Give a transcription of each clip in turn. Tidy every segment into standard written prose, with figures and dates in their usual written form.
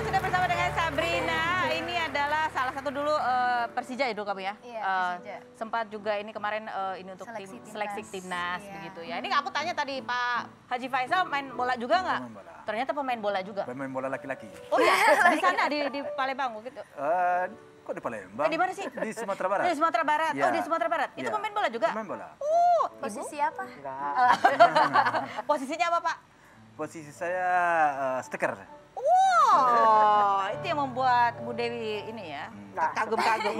sudah bersama dengan Sabrina. Ini adalah salah satu dulu Persija ya dulu kamu ya? Iya, Persija. Sempat juga ini kemarin ini untuk seleksi timnas iya. begitu ya. Ini aku tanya tadi Pak Haji Faisal main bola juga nggak? Ternyata pemain bola juga. Pemain bola laki-laki. Oh iya, di sana di Palembang gitu. Kok di Palembang? Di mana sih? Di Sumatera Barat. Di Sumatera Barat. Ya. Oh di Sumatera Barat. Itu Ya. pemain bola juga? Pemain bola. Posisi apa? Posisinya apa Pak? Posisi saya stiker. Wow, itu yang membuat Bu Dewi ini ya, kagum-kagum.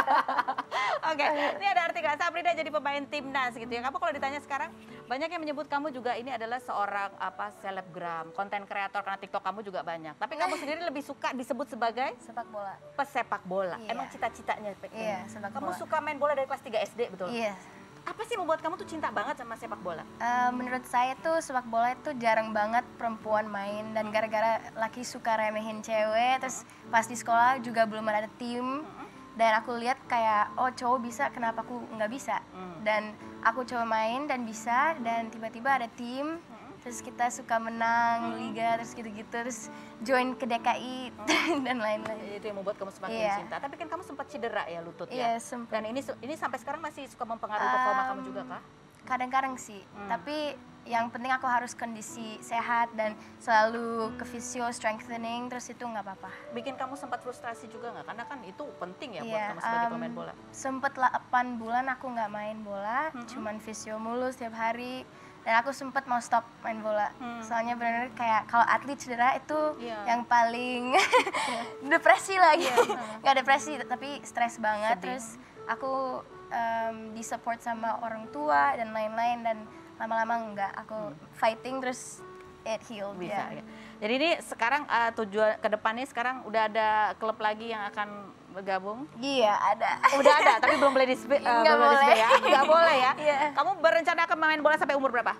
Oke, ini ada artikel Sabrina jadi pemain timnas gitu ya. Kamu kalau ditanya sekarang, banyak yang menyebut kamu juga ini adalah seorang selebgram, konten kreator karena TikTok kamu juga banyak. Tapi kamu sendiri lebih suka disebut sebagai Sepak bola. pesepak bola. Iya. Emang cita-citanya Iya, sepak kamu bola. suka main bola dari kelas 3 SD betul? Iya. Apa sih membuat kamu tuh cinta banget sama sepak bola? Menurut saya tuh sepak bola itu jarang banget perempuan main dan gara-gara laki suka remehin cewek, terus pas di sekolah juga belum ada tim dan aku lihat kayak oh cowok bisa kenapa aku nggak bisa dan aku coba main dan bisa dan tiba-tiba ada tim terus kita suka menang liga terus gitu-gitu terus join ke DKI dan lain-lain. Itu yang membuat kamu semakin Iya. cinta. Tapi kan kamu sempat cedera ya lutut Iya, ya. sempat. Dan ini sampai sekarang masih suka mempengaruhi performa kamu juga kah? Kadang-kadang sih, tapi yang penting aku harus kondisi sehat dan selalu ke physio strengthening terus itu nggak apa-apa. Bikin kamu sempat frustrasi juga nggak? Karena kan itu penting ya buat Iya, kamu sebagai pemain bola. Sempet 8 bulan aku nggak main bola, cuman physio mulu setiap hari. Dan aku sempet mau stop main bola. Soalnya benar-benar kayak kalau atlet cedera itu Iya. yang paling depresi lagi. Nggak depresi, tapi stres banget. Sedih. Terus aku disupport sama orang tua dan lain-lain dan lama-lama nggak. Aku fighting terus it healed. Bisa. ya. Ya. Jadi ini sekarang tujuan ke depannya sekarang udah ada klub lagi yang akan bergabung? Iya, ada. Udah ada, tapi belum boleh display Nggak boleh. ya? Nggak boleh ya? Iya. Kamu berencana akan main bola sampai umur berapa?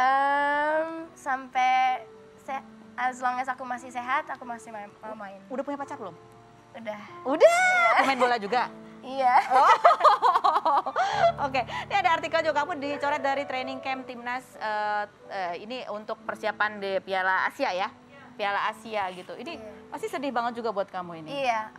Sampai as long as aku masih sehat, aku masih mau main. Udah punya pacar belum? Udah. Udah. Pemain bola juga? Iya. Oke, ini ada artikel juga kamu dicoret dari training camp timnas ini untuk persiapan di Piala Asia ya, Piala Asia gitu. Ini pasti sedih banget juga buat kamu ini. Iya.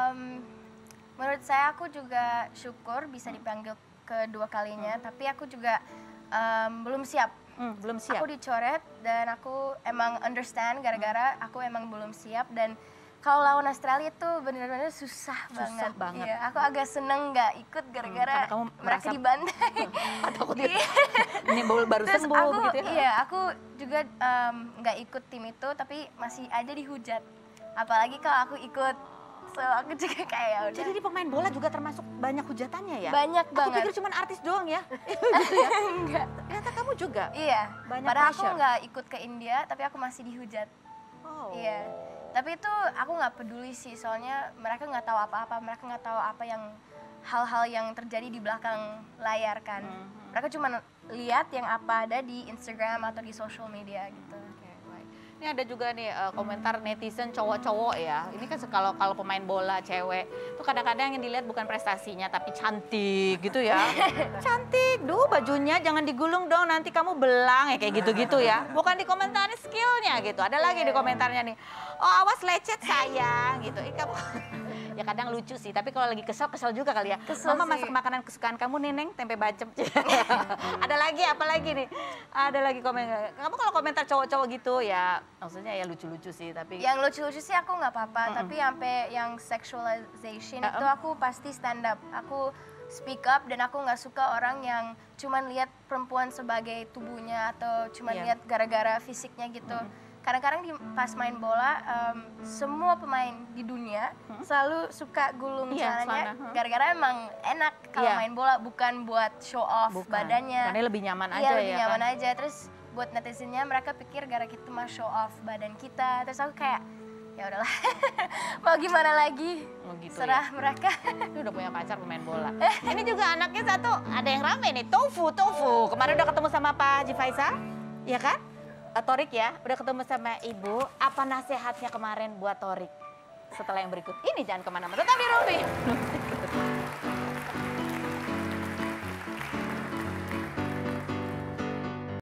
Menurut saya aku juga syukur bisa dipanggil kedua kalinya, tapi aku juga belum siap. Belum siap. Aku dicoret dan aku emang understand gara-gara aku emang belum siap dan kalau lawan Australia tuh bener-bener susah banget. Iya, aku agak seneng nggak ikut gara-gara kamu mereka merasa- dibantai. Takut ini baru Terus sembuh aku, begitu ya? iya, aku juga nggak ikut tim itu tapi masih aja dihujat. Apalagi kalau aku ikut, so aku juga kayak udah. Jadi di pemain bola juga termasuk banyak hujatannya ya? Banyak Aku banget. pikir cuma artis doang ya? Gitu ya? Enggak. Ternyata kamu juga? Iya, Banyak padahal aku pressure. nggak ikut ke India tapi aku masih dihujat. Oh. Iya. Tapi itu aku nggak peduli sih, soalnya mereka nggak tahu apa-apa, mereka nggak tahu apa yang hal-hal yang terjadi di belakang layar kan. Mereka cuma lihat yang apa ada di Instagram atau di social media gitu. Oke, baik. Ini ada juga nih komentar netizen cowok-cowok ya. Ini kan kalau pemain bola cewek itu kadang-kadang yang dilihat bukan prestasinya tapi cantik gitu ya. Cantik, duh bajunya jangan digulung dong nanti kamu belang ya kayak gitu-gitu ya. Bukan di komentarnya skillnya gitu. Ada lagi di komentarnya nih. Oh awas lecet sayang gitu. Kamu ya kadang lucu sih, tapi kalau lagi kesel juga kali ya. Kesel Mama sih. masak makanan kesukaan kamu neneng tempe bacem. Ada lagi apa lagi nih? Ada lagi komen. Kamu kalau komentar cowok-cowok gitu ya maksudnya ya lucu-lucu sih tapi Yang lucu-lucu sih aku nggak apa-apa, tapi sampai yang sexualization itu aku pasti stand up. Aku speak up dan aku nggak suka orang yang cuman lihat perempuan sebagai tubuhnya atau cuman Iya. lihat gara-gara fisiknya gitu. Kadang-kadang pas main bola, semua pemain di dunia selalu suka gulung Iya, celananya celana, gara-gara emang enak kalau Iya. main bola, bukan buat show off badannya. Karena lebih nyaman Iya, aja lebih ya nyaman kan. aja. Terus buat netizennya mereka pikir gara-gara kita mah show off badan kita. Terus aku kayak ya udahlah. Mau gimana lagi? Oh, gitu Serah mereka. Dia udah punya pacar pemain bola. Ini juga anaknya satu, ada yang rame nih, Tofu. Kemarin udah ketemu sama Pak Haji Faisal, ya kan? Torik ya, udah ketemu sama Ibu. Apa nasihatnya kemarin buat Torik? Setelah yang berikut ini jangan kemana-mana, tetap di Ruby.